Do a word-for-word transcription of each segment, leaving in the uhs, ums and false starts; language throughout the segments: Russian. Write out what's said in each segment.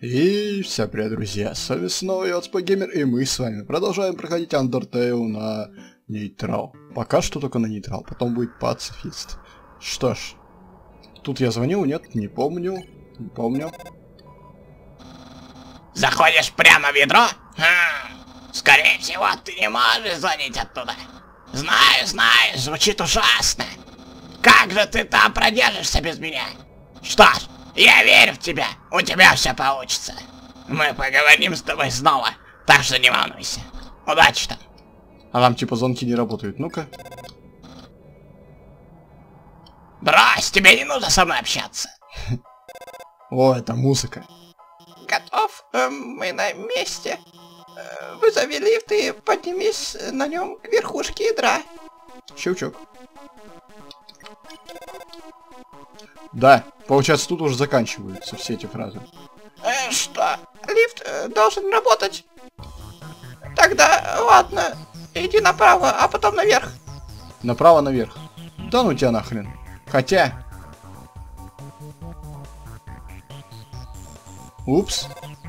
И всем привет, друзья, с вами снова YotSpoGamer, и мы с вами продолжаем проходить Undertale на нейтрал. Пока что только на нейтрал, потом будет пацифист. Что ж, тут я звонил, нет, не помню, не помню. Заходишь прямо в ядро? Хм, скорее всего, ты не можешь звонить оттуда. Знаю, знаю, звучит ужасно. Как же ты там продержишься без меня? Что ж, я верю в тебя, у тебя все получится. Мы поговорим с тобой снова, так что не волнуйся. Удачи там. А там типа звонки не работают, ну-ка. Брось, тебе не нужно со мной общаться. О, это музыка. Готов, мы на месте. Вызови лифт и поднимись на нем к верхушке ядра. Щелчок. Да, получается, тут уже заканчиваются все эти фразы. Э, что? Лифт э, должен работать? Тогда, ладно, иди направо, а потом наверх. Направо наверх. Да ну тебя нахрен. Хотя... Упс.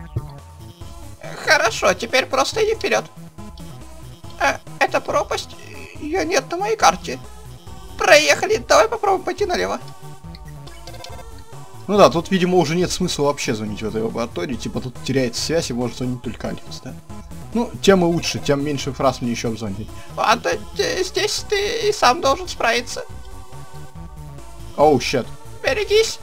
Хорошо, теперь просто иди вперед. Э, это пропасть? Ее нет на моей карте. Проехали, давай попробуем пойти налево. Ну да, тут, видимо, уже нет смысла вообще звонить в этой лаборатории. Типа тут теряется связь и может звонить только Алекс, да? Ну, тем и лучше, тем меньше фраз мне еще обзвонить. Ладно, здесь ты и сам должен справиться. Оу, щет. Берегись.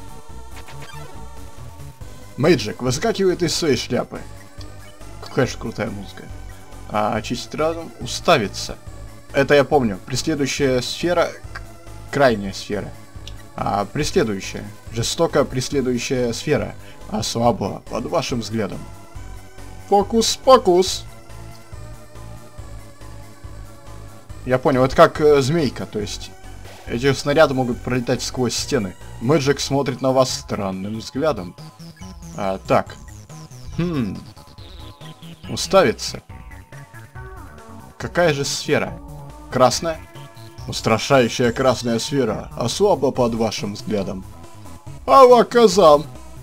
Мэйджик выскакивает из своей шляпы. Какая же крутая музыка. А очистить разум, уставиться. Это я помню. Преследующая сфера, крайняя сфера. А преследующая, жестоко преследующая сфера, ослабла под вашим взглядом. Фокус, фокус. Я понял, это как э, змейка, то есть эти снаряды могут пролетать сквозь стены. Мэджик смотрит на вас странным взглядом. А, так. Хм. Уставиться. Какая же сфера? Красная? Устрашающая красная сфера ослабла под вашим взглядом. Алаказам!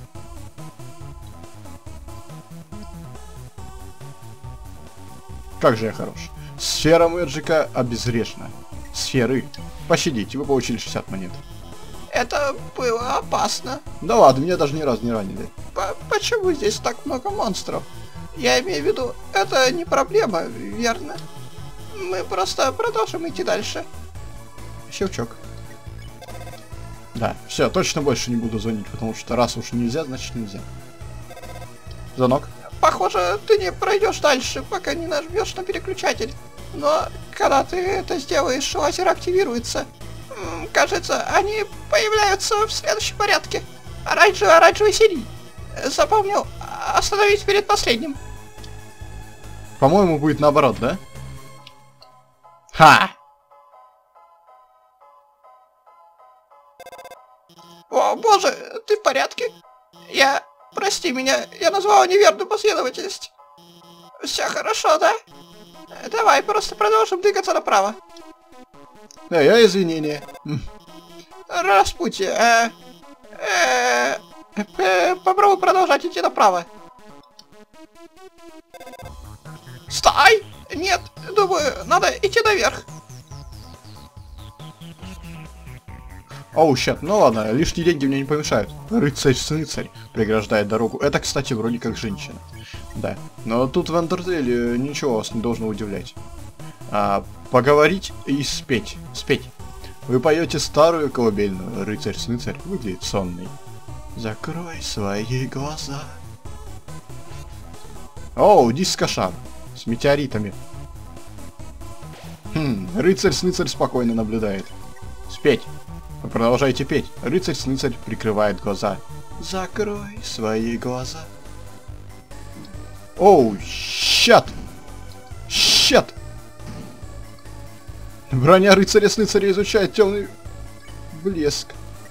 Как же я хорош. Сфера Мэджика обезврежена. Сферы. Пощадите, вы получили шестьдесят монет. Это было опасно. Да ладно, меня даже ни разу не ранили. П- Почему здесь так много монстров? Я имею в виду, это не проблема, верно? Мы просто продолжим идти дальше. Щелчок. Да, все, точно больше не буду звонить, потому что раз уж нельзя, значит нельзя. Звонок. Похоже, ты не пройдешь дальше, пока не нажмешь на переключатель. Но когда ты это сделаешь, лазер активируется. М, Кажется, они появляются в следующем порядке. Оранжевый, оранжевый, синий. Запомнил, остановись перед последним. По-моему, будет наоборот, да? Ха! О, боже, ты в порядке? Я... Прости меня, я назвала неверную последовательность. Все хорошо, да? Давай, просто продолжим двигаться направо. Да, я извинения. Распути, э, э, э, попробуй продолжать идти направо. Стой! Нет, думаю, надо идти наверх. Оу, щет, ну ладно, лишние деньги мне не помешают. Рыцарь-сыцарь преграждает дорогу. Это, кстати, вроде как женщина. Да, но тут в Undertale ничего вас не должно удивлять. А, поговорить и спеть. Спеть. Вы поете старую колыбельную. Рыцарь-сыцарь выглядит сонный. Закрой свои глаза. Оу, дискошар. С метеоритами. Хм, рыцарь-сыцарь спокойно наблюдает. Спеть. Вы продолжаете петь. Рыцарь-сныцарь прикрывает глаза. Закрой свои глаза. Оу, щат! Щат! Броня рыцаря-сныцаря изучает темный блеск.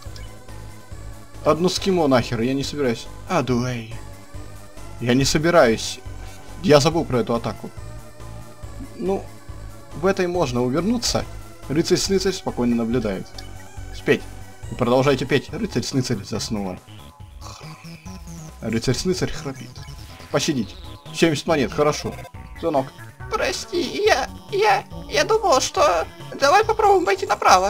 Одну скимо нахер, я не собираюсь. Адуэй. Я не собираюсь. Я забыл про эту атаку. Ну, в этой можно увернуться. Рыцарь-сныцарь спокойно наблюдает. Спеть. Продолжайте петь. Рыцарь-сныцарь заснула. Рыцарь-сныцарь храпит. Пощадить. семьдесят монет, хорошо. Звонок. Прости, я... я... я думал, что... Давай попробуем пойти направо.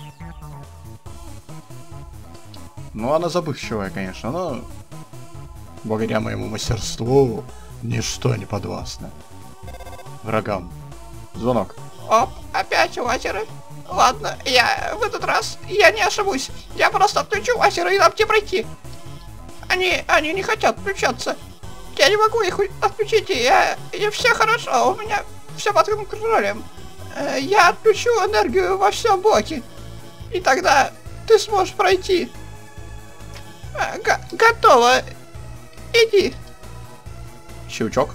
Ну, она забывчивая, конечно, но... Благодаря моему мастерству, ничто не подвластно врагам. Звонок. Оп, опять лазеры. Ладно, я в этот раз... Я не ошибусь. Я просто отключу лазеры и дам тебе пройти. Они... они не хотят включаться. Я не могу их отключить, и я... и все хорошо, у меня все под контролем. Я отключу энергию во всем блоке. И тогда ты сможешь пройти. Г готово. Иди. Щелчок.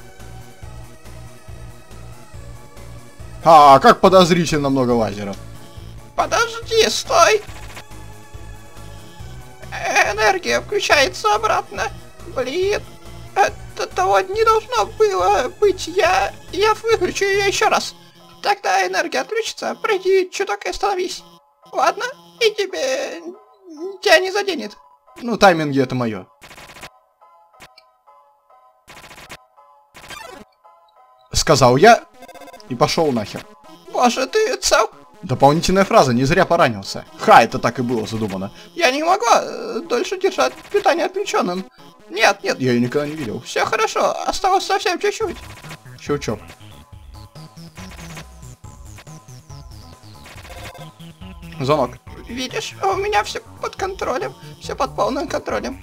А, как подозрительно много лазеров. Подожди, стой. Энергия включается обратно. Блин. Это того не должно было быть. Я... я выключу ее еще раз. Тогда энергия отключится. Пройди чуток и остановись. Ладно? И тебе... тебя не заденет. Ну, тайминги это мое. Сказал я и пошел нахер. Боже, ты цел? Дополнительная фраза, не зря поранился. Ха, это так и было задумано. Я не могла э, дольше держать питание отключенным. Нет, нет. Я ее никогда не видел. Все хорошо, осталось совсем чуть-чуть. Щелчок. Звонок. Видишь, у меня все под контролем. Все под полным контролем.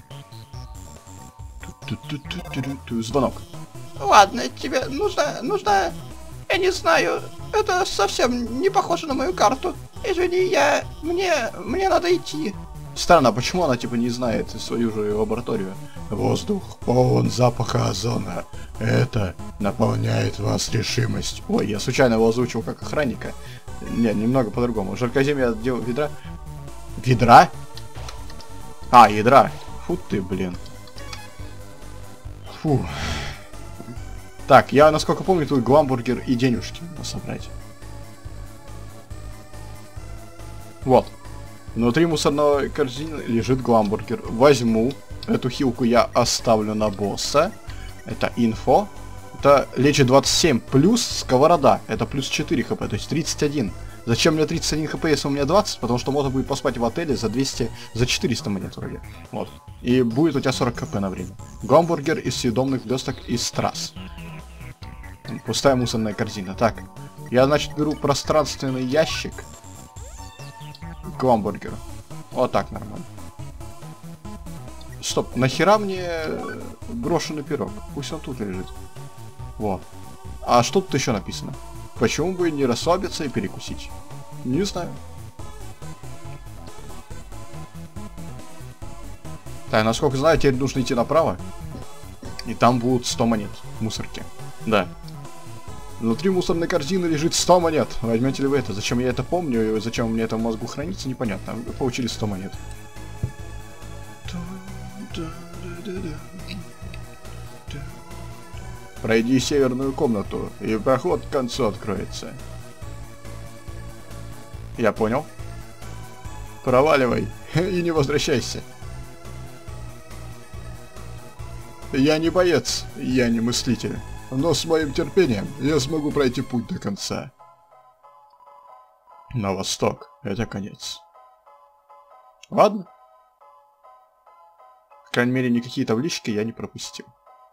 Ту-ту-ту-ту-ту-ту. Звонок. Ладно, тебе нужно... нужно... Я не знаю. Это совсем не похоже на мою карту. Извини, я... Мне... мне надо идти. Странно, почему она типа не знает свою же лабораторию? Воздух полон запаха озона. Это наполняет вас решимость. Ой, я случайно его озвучил как охранника. Не, немного по-другому. Жаркоземье отдел ведра. Ведра? А, ядра. Фу ты, блин. Фу. Так, я, насколько помню, тут гламбургер и денежки надо собрать. Вот. Внутри мусорной корзины лежит гламбургер. Возьму. Эту хилку я оставлю на босса. Это инфо. Это лечит двадцать семь. Плюс сковорода. Это плюс четыре хп, то есть тридцать один. Зачем мне тридцать один хп, если у меня двадцать? Потому что можно будет поспать в отеле за двести, за четыреста монет вроде. Вот. И будет у тебя сорок хп на время. Гамбургер из съедобных блесток из страз. Пустая мусорная корзина. Так. Я, значит, беру пространственный ящик. К гамбургеру. Вот так нормально. Стоп, нахера мне брошенный пирог? Пусть он тут лежит. Вот. А что тут еще написано? Почему бы не расслабиться и перекусить? Не знаю. Так, насколько знаю, теперь нужно идти направо. И там будут сто монет в мусорке. Да. Внутри мусорной корзины лежит сто монет. Возьмете ли вы это? Зачем я это помню и зачем мне это в мозгу хранится, непонятно. Вы получили сто монет. Пройди северную комнату, и проход к концу откроется. Я понял. Проваливай и не возвращайся. Я не боец, я не мыслитель, но с моим терпением я смогу пройти путь до конца. На восток — это конец. Ладно. По крайней мере, никакие таблички я не пропустил.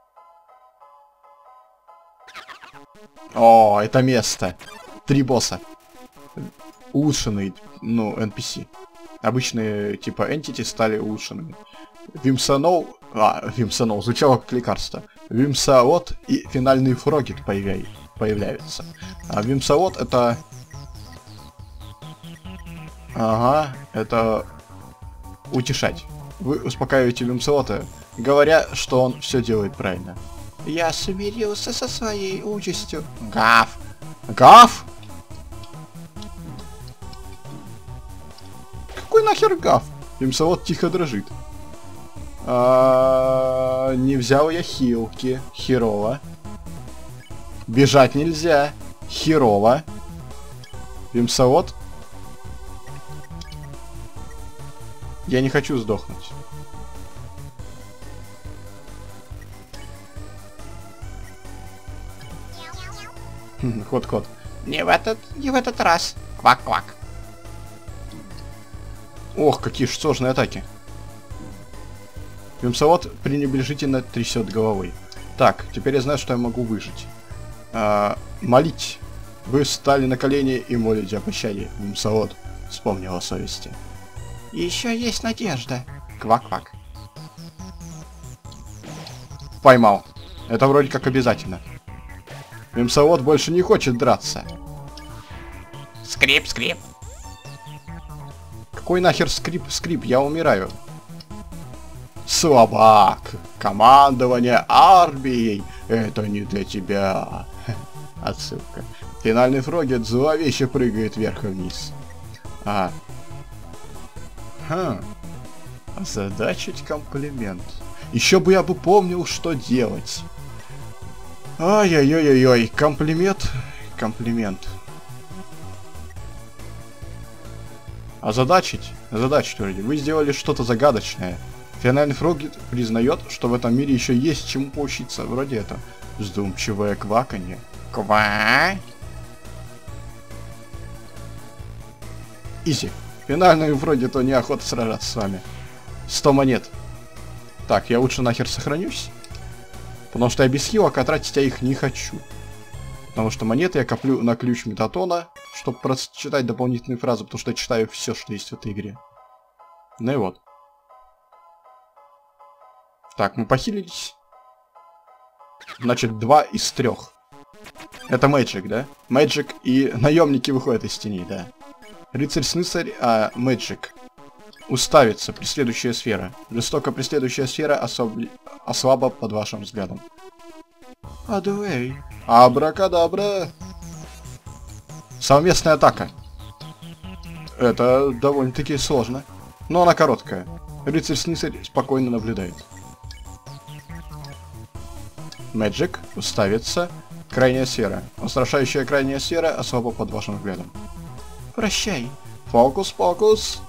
О, это место. Три босса. Улучшенные, ну, эн пи си. Обычные, типа, entity стали улучшенными. Вимсанол... А, Вимсанол звучало как лекарство. Вимсаот и финальный фрогит появляй... появляются. А Вимсаот это... Ага, это... утешать. Вы успокаиваете Вимсаота, говоря, что он все делает правильно. Я смирился со своей участью. Гав! Гав? Какой нахер гав? Вимсаот тихо дрожит. А, не взял я хилки. Херово. Бежать нельзя. Херово. Вимсаот. Я не хочу сдохнуть. Ход-ход. Не в этот, не в этот раз. Квак-квак. Ох, какие ж сложные атаки. Вимсовод пренебрежительно трясет головой. Так, теперь я знаю, что я могу выжить. А, молить. Вы встали на колени и молите о пощаде. Вимсовод вспомнил о совести. Еще есть надежда. Квак-квак. Поймал. Это вроде как обязательно. Вимсовод больше не хочет драться. Скрип, скрип. Какой нахер скрип-скрип? Я умираю. Слабак. Командование армией. Это не для тебя. Отсылка. Финальный фрогет зловеще прыгает вверх и вниз. А. Ха. Озадачить комплимент. Еще бы я бы помнил, что делать. Ай-яй-яй-яй. Комплимент. Комплимент. Озадачить? Озадачить вроде. Вы сделали что-то загадочное. Финальный фрогет признает, что в этом мире еще есть чему поучиться. Вроде это. Вздумчивое кваканье. Ква. Изи. Финальный фрогету неохота сражаться с вами. сто монет. Так, я лучше нахер сохранюсь. Потому что я без хилок, а тратить я их не хочу. Потому что монеты я коплю на ключ Метатона, чтобы прочитать дополнительные фразы, потому что я читаю все, что есть в этой игре. Ну и вот. Так, мы похилились. Значит, два из трех. Это Мэджик, да? Мэджик и наемники выходят из тени, да. Рыцарь-снысарь, а Мэджик. Уставится преследующая сфера. Жестоко преследующая сфера особ... ослаба под вашим взглядом. Адуэй. Абракадабра. Совместная атака. Это довольно-таки сложно. Но она короткая. Рыцарь-снысарь спокойно наблюдает. Мэджик уставится. Крайняя сфера. Устрашающая крайняя сфера особо под вашим взглядом. Прощай. Фокус-фокус.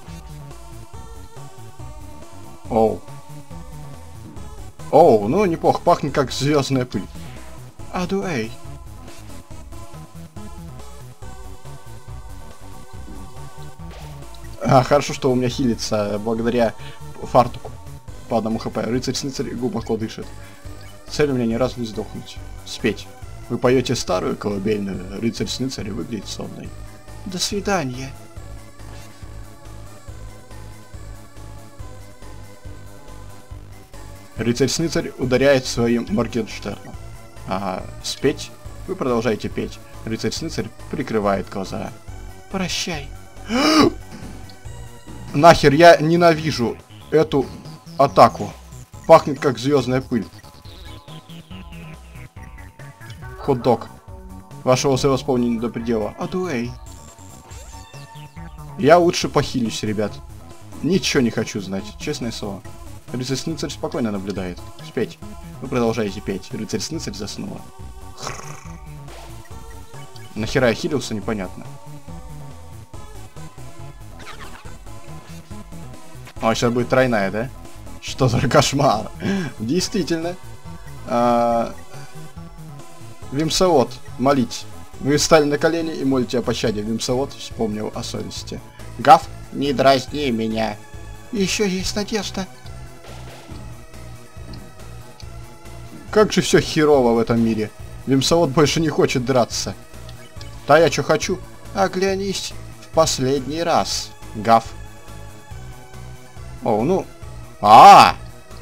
Оу. Оу, ну неплохо, пахнет как звездная пыль. Адуэй. А, хорошо, что у меня хилится благодаря фартуку. По одному хп. Рыцарь-снысарь глубоко дышит. Цель у меня ни разу не сдохнуть. Спеть. Вы поете старую колыбельную. Рыцарь-снысарь выглядит сонной. До свидания. Рыцарь-снысарь ударяет своим Моргенштерном. А спеть? Вы продолжаете петь. Рыцарь-снысарь прикрывает глаза. Прощай. Нахер, я ненавижу эту атаку. Пахнет как звездная пыль. Хот-дог. Ваши осы восполнены до предела. Адуэй. Я лучше похилюсь, ребят. Ничего не хочу знать, честное слово. Рыцарь-снысарь спокойно наблюдает. Спеть. Вы продолжаете петь. Рыцарь-снысарь заснула. Нахера я хилился, непонятно. О, сейчас будет тройная, да? Что за кошмар? Действительно. А... Вимсовод, молить. Вы встали на колени и молите о пощаде. Вимсовод вспомнил о совести. Гав, Не дразни меня. Еще есть надежда. как же все херово в этом мире. Вимсовод больше не хочет драться. Да я что хочу? Оглянись в последний раз. Гав. О, ну. А!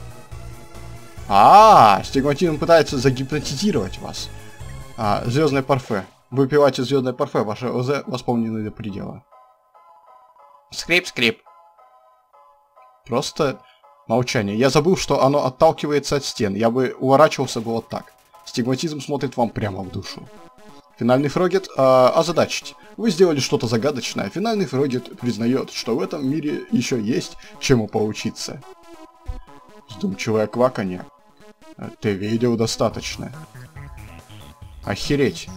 А, стигматизм пытается загипнотизировать вас. А, звездное парфе. Вы выпиваете звездное парфе, ваше ОЗ восполнены до предела. Скрип-скрип. Просто молчание. Я забыл, что оно отталкивается от стен. Я бы уворачивался бы вот так. Стигматизм смотрит вам прямо в душу. Финальный фрогет э, озадачить. Вы сделали что-то загадочное. Финальный фрогет признает, что в этом мире еще есть чему поучиться. Вздумчивое кваканье. Ты видел достаточно. Охереть.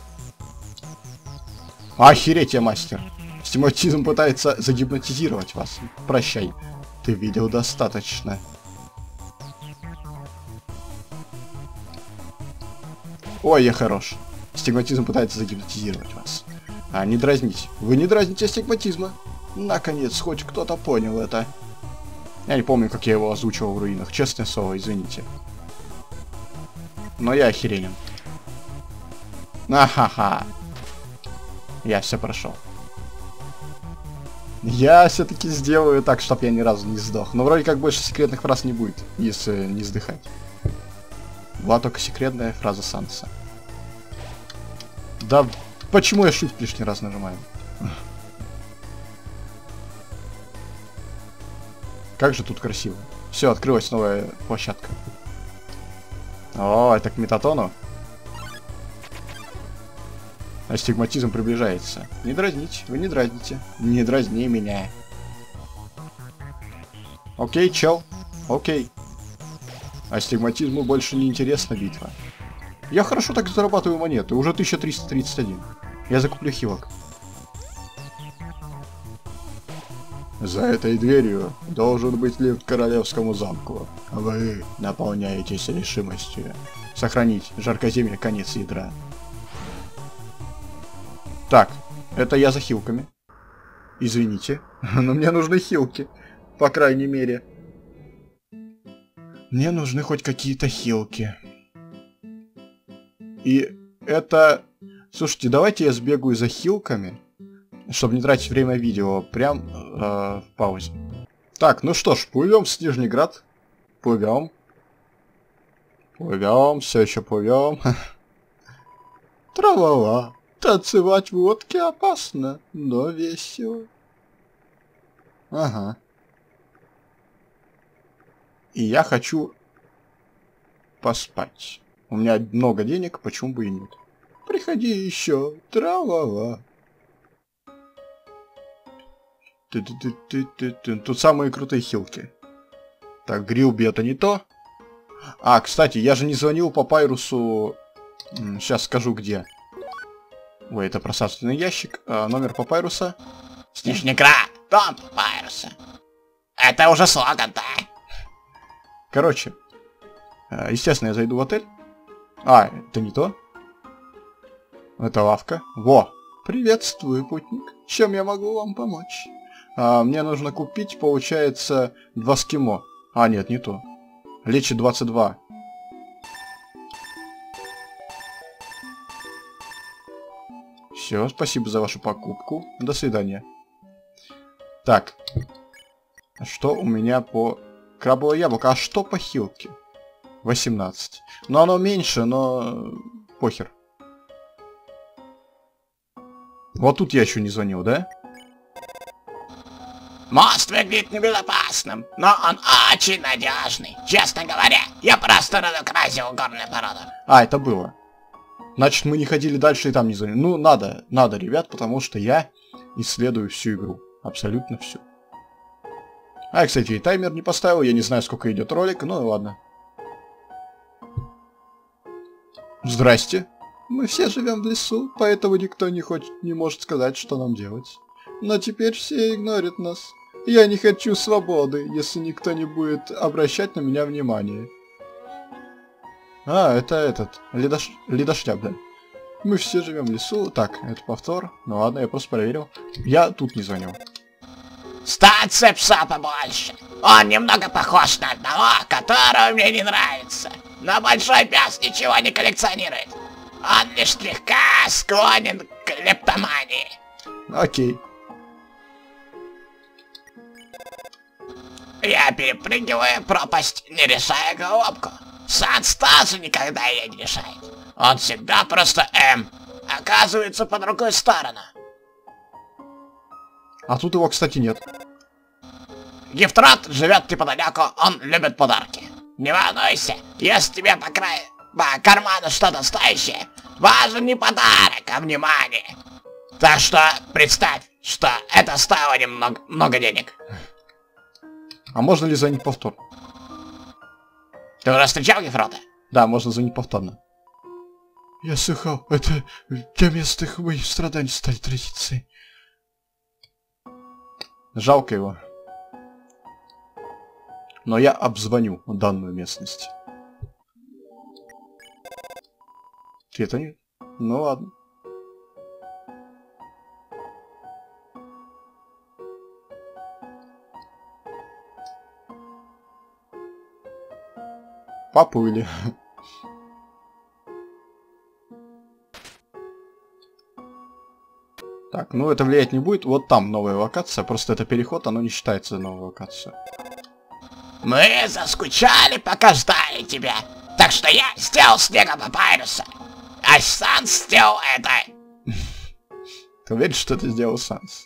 Охереть, я мастер. Стигматизм пытается загипнотизировать вас. Прощай. Ты видел достаточно. Ой, я хорош. Стигматизм пытается загипнотизировать вас. А, не дразнить. Вы не дразните стигматизма. Наконец, хоть кто-то понял это. Я не помню, как я его озвучивал в руинах. Честное слово, извините. Но я охеренен. Ахаха. Я все прошел. Я все-таки сделаю так, чтобы я ни разу не сдох. Но вроде как больше секретных фраз не будет, если не сдыхать. Была только секретная фраза Санса. Да почему я shift лишний раз нажимаю? Как же тут красиво. Все, открылась новая площадка. О, это к Метатону. Астигматизм приближается. Не дразнить, вы не дразните. Не дразни меня. Окей, чел. Окей. Астигматизму больше не интересна битва. Я хорошо так зарабатываю монеты. Уже тысяча триста тридцать один. Я закуплю хилок. За этой дверью должен быть лифт к королевскому замку. Вы наполняетесь решимостью. Сохранить жаркоземье конец ядра. Так, это я за хилками. Извините, но мне нужны хилки. По крайней мере. Мне нужны хоть какие-то хилки. И это... Слушайте, давайте я сбегаю за хилками, чтобы не тратить время видео, прям э, в паузе. Так, ну что ж, плывем в Снежнеград. Плывем. Плывем, все еще плывем. Тра-ла-ла. Танцевать в лодке опасно, но весело. Ага. И я хочу поспать. У меня много денег, почему бы и нет. Приходи еще, тра-ла-ла. Тут самые крутые хилки. Так, Грилби это не то. А, кстати, я же не звонил по Пайрусу. Сейчас скажу где. Ой, это пространственный ящик. А, номер Папайруса. Снежнеград, дом Папайруса. Это уже слоган, да? Короче. Естественно, я зайду в отель. А, это не то. Это лавка. Во! Приветствую, путник. Чем я могу вам помочь? А, мне нужно купить, получается, два скимо. А, нет, не то. Лечи двадцать два. Все, спасибо за вашу покупку. До свидания. Так. Что у меня по... Крабовое яблоко. А что по хилке? восемнадцать. Но оно меньше, но... Похер. Вот тут я еще не звонил, да? Мост выглядит небезопасным, но он очень надежный. Честно говоря, я просто разукрасил горную породу. А, это было. Значит, мы не ходили дальше и там не звонили. Ну, надо, надо, ребят, потому что я исследую всю игру. Абсолютно всю. А, я, кстати, и таймер не поставил. Я не знаю, сколько идет ролик, ну ладно. Здрасте. Мы все живем в лесу, поэтому никто не хочет, не может сказать, что нам делать. Но теперь все игнорят нас. Я не хочу свободы, если никто не будет обращать на меня внимание. А, это этот, ледош... ледошляп, да. Мы все живем в лесу. Так, это повтор. Ну ладно, я просто проверил. Я тут не звонил. Станция пса побольше. Он немного похож на одного, которого мне не нравится. Но большой пес ничего не коллекционирует. Он лишь слегка склонен к лептомании. Окей. Я перепрыгиваю пропасть, не решая головку. Санс тоже никогда ее не решает. Он всегда просто, эм, оказывается по другой стороне. А тут его, кстати, нет. Гифтрат живет неподалеку, он любит подарки. Не волнуйся, если тебе по краю, по карману что-то стоящее, важен не подарок, а внимание. Так что представь, что это стоило немного много денег. А можно ли звонить повторно? Ты уже встречал Гифрота? Да, можно звонить повторно. Я слыхал, это для местных моих страданий стали традицией. Жалко его. Но я обзвоню данную местность. Ответа нет. Ну ладно. Поплыли. Так, ну это влиять не будет. Вот там новая локация. Просто это переход, оно не считается новой локацией. Мы заскучали, пока ждали тебя. Так что я сделал снега папайруса. А Санс сделал это. Ты уверен, что это сделал Санс?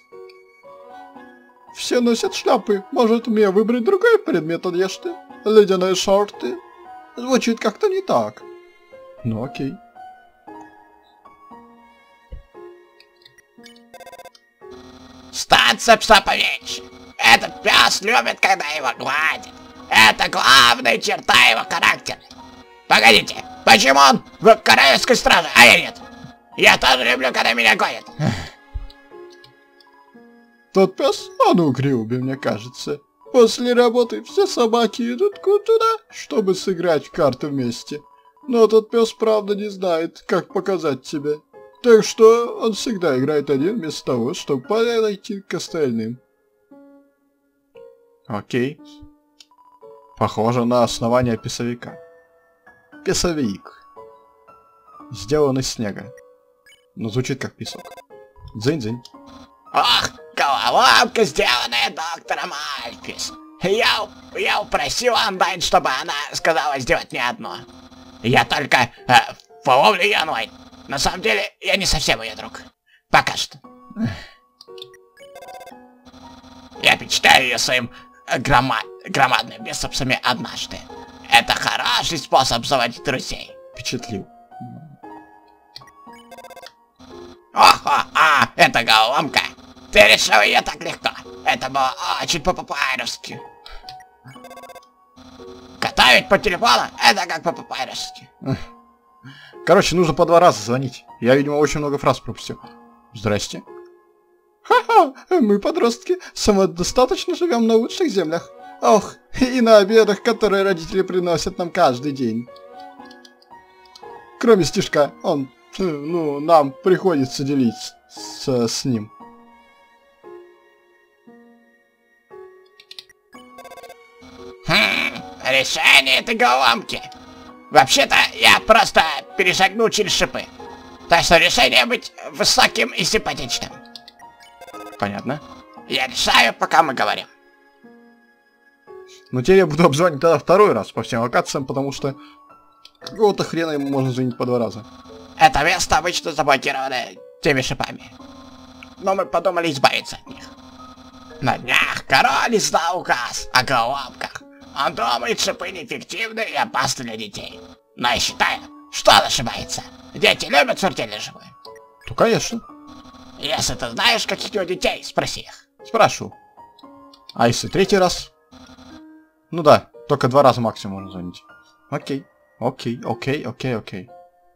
Все носят шляпы. Может, мне выбрать другой предмет одежды? Ледяные шорты? Звучит как-то не так. Ну окей. Станция пса поменьше. Этот пес любит, когда его гладят. Это главная черта его характера. Погодите, почему он в королевской страже, а я нет? Я тоже люблю, когда меня гонят. Тот пес, он угрюбый, мне кажется. После работы все собаки идут туда, чтобы сыграть в карты вместе. Но тот пес правда не знает, как показать тебе. Так что он всегда играет один, вместо того, чтобы подойти к остальным. Окей. Похоже на основание песовика. Песовик. Сделан из снега. Но звучит как песок. Дзынь-дзынь. Ох, головоломка, сделанная доктором Альфис. Я, я упросил онлайн, чтобы она сказала сделать не одно. Я только э, половлю ее онлайн. На самом деле, я не совсем ее друг. Пока что. Я почитаю ее своим грома громадными бицепсами однажды. Это хороший способ заводить друзей. Впечатлил. Охо, а, это головоломка. Ты решил ее так легко. Это было очень по-папайрусски. Готовить по телефону, это как по-папайрусски. Короче, нужно по два раза звонить. Я, видимо, очень много фраз пропустил. Здрасте. Ха-ха, мы, подростки, самодостаточно живем на лучших землях. Ох, и на обедах, которые родители приносят нам каждый день. Кроме стишка, он, ну, нам приходится делить с, с ним. Хм, решение этой головоломки. Вообще-то, я просто перешагнул через шипы. Так что решение быть высоким и симпатичным. Понятно. Я решаю, пока мы говорим. Но теперь я буду обзванивать тогда второй раз по всем локациям, потому что какого-то хрена ему можно звонить по два раза. Это место обычно заблокировано теми шипами. Но мы подумали избавиться от них. На днях король издал указ о головоломках. Он думает, шипы неэффективны и опасны для детей. Но я считаю, что он ошибается. Дети любят смертельные шипы. Ну, конечно. Если ты знаешь каких-нибудь детей, спроси их. Спрашиваю. А если третий раз? Ну да, только два раза максимум можно звонить. Окей, окей, окей, окей, окей.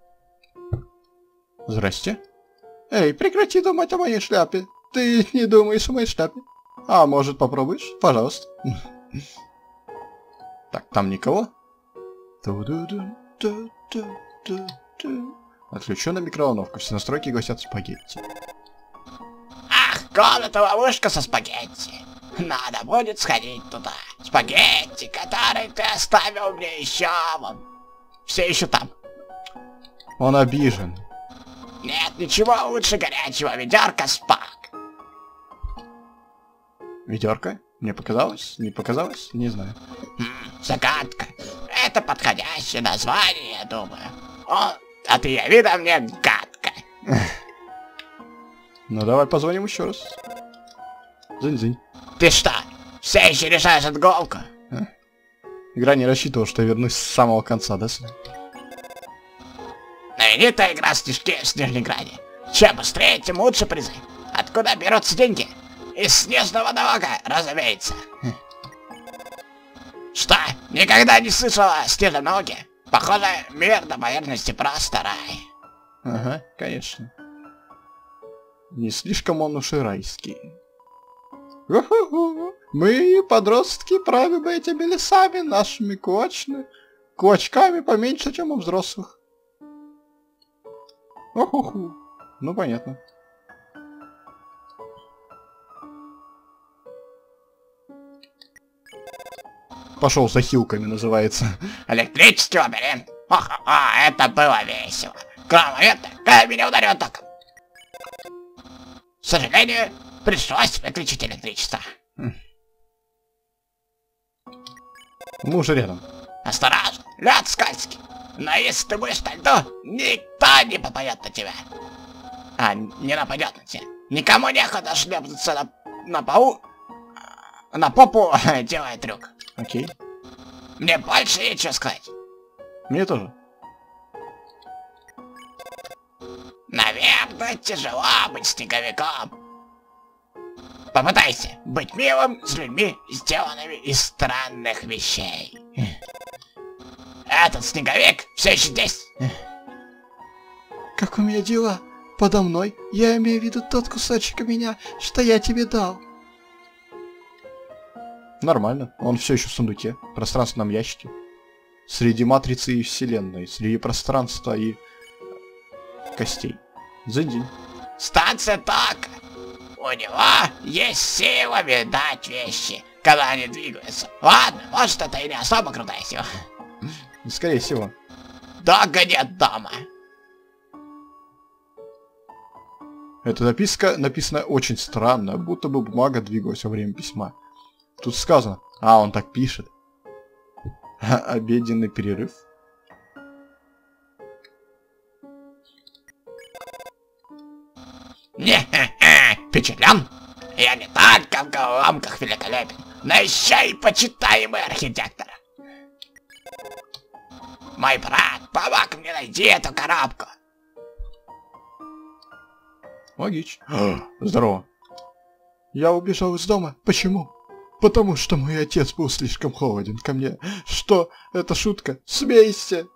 Здрасте. Эй, прекрати думать о моей шляпе. Ты не думаешь о моей шляпе? А может, попробуешь? Пожалуйста. Так, там никого? Отключена микроволновка. Все настройки гасят спагетти. Ах, комната-ловушка со спагетти. Надо будет сходить туда. Спагетти, которые ты оставил мне еще вон. Все еще там. Он обижен. Нет ничего лучше горячего ведерка спак. Ведерко? Мне показалось? Не показалось? Не знаю. Хм, загадка. Это подходящее название, я думаю. О, от ее вида мне гадко. Ну давай позвоним еще раз. Зынь-зынь. Ты что, все еще решаешь эту головку? А? Игра не рассчитывала, что я вернусь с самого конца, да, сын? Знаменитая игра «Снежки в Снежнеграде». Чем быстрее, тем лучше призы. Откуда берутся деньги? Из снежного налога, разумеется. Что, никогда не слышала о снежном налоге? Похоже, мир на поверхности просто рай. Ага, конечно. Не слишком он уж и райский. У-ху-ху. Мы, подростки, правим этими лесами, нашими кулачными кулачками поменьше, чем у взрослых. Оху-ху. Ну, понятно. Пошел за хилками, называется. Электрический лабиринт. Ох, а, это было весело. Кроме этого, когда меня ударил током. К сожалению, пришлось выключить электричество. Мы уже рядом. Осторожно, лед скользкий. Но если ты будешь на льду, никто не попадет на тебя. А, не нападет на тебя. Никому неохота шлепнуться на, на полу, на попу, делая трюк. Окей. Мне больше нечего сказать. Мне тоже. Наверное, тяжело быть снеговиком. Попытайся быть милым с людьми, сделанными из странных вещей. Этот снеговик все еще здесь. Как у меня дела? Подо мной? Я имею в виду тот кусочек меня, что я тебе дал. Нормально. Он все еще в сундуке, в пространственном ящике. Среди матрицы и вселенной, среди пространства и костей. Зэдинь. Станция тока. У него есть сила видать вещи, когда они двигаются. Ладно, может, это и не особо крутая сила. Скорее всего. Долго нет дома. Эта записка написана очень странно, будто бы бумага двигалась во время письма. Тут сказано, а он так пишет. Обеденный перерыв. Не-хе-хе, впечатлен? Я не только в головоломках великолепен, но еще и почитаемый архитектор. Мой брат помог мне найти эту коробку. Логично. Здорово. Я убежал из дома. Почему? Потому что мой отец был слишком холоден ко мне. Что? Это шутка? Смейся!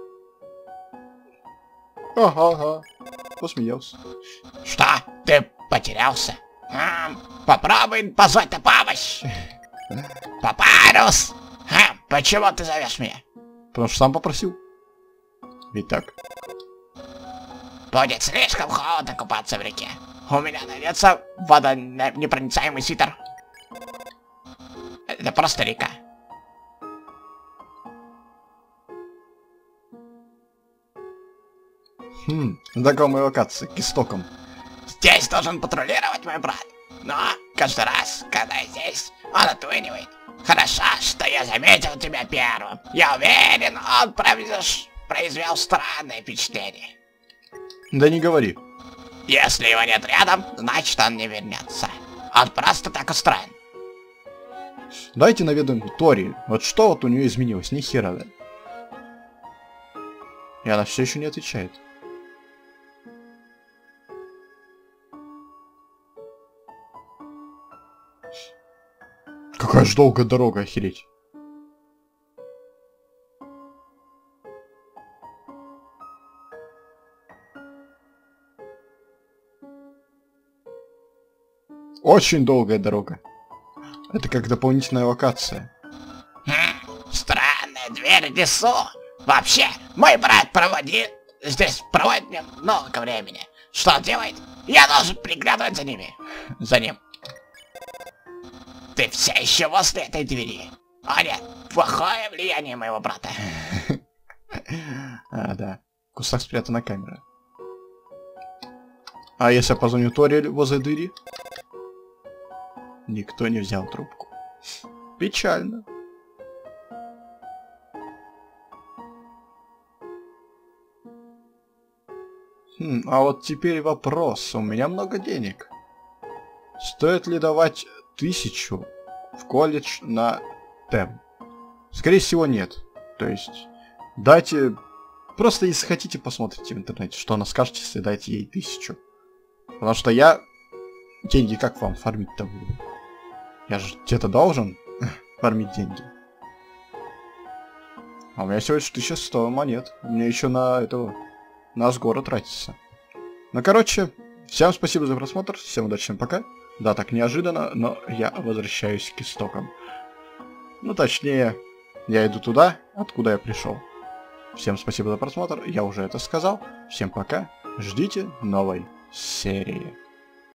Ага-ага. Посмеялся. Что? Ты потерялся? М, попробуй позвать на помощь. Папарус! М, почему ты зовешь меня? Потому что сам попросил. Ведь так? Будет слишком холодно купаться в реке. У меня найдется водонепроницаемый свитер. Это просто река. Хм, знакомая локация, к истокам. Здесь должен патрулировать мой брат. Но каждый раз, когда я здесь, он отлынивает. Хорошо, что я заметил тебя первым. Я уверен, он произвел, произвел странное впечатление. Да не говори. Если его нет рядом, значит он не вернется. Он просто так устроен. Давайте наведаем Тори. Вот что вот у нее изменилось? Ни хера, да? И она все еще не отвечает. Какая же долгая дорога, охереть. Очень долгая дорога. Это как дополнительная локация. Хм, странная дверь в лесу. Вообще, мой брат проводит здесь проводит мне много времени. Что он делает? Я должен приглядывать за ними. За ним. Ты все еще возле этой двери. А нет, плохое влияние моего брата. А, да. В кустах спрятана камера. А если я позвоню Тори возле двери? Никто не взял трубку. Печально. Хм, а вот теперь вопрос. У меня много денег. Стоит ли давать тысячу в колледж на тем? Скорее всего, нет. То есть, дайте... Просто если хотите, посмотрите в интернете, что она скажет, если дайте ей тысячу. Потому что я... Деньги как вам фармить-то буду? Я же где-то должен фармить деньги. А у меня всего лишь тысяча сто монет. У меня еще на этого... На Асгора тратится. Ну, короче, всем спасибо за просмотр. Всем удачи, всем пока. Да, так неожиданно, но я возвращаюсь к истокам. Ну, точнее, я иду туда, откуда я пришел. Всем спасибо за просмотр. Я уже это сказал. Всем пока. Ждите новой серии.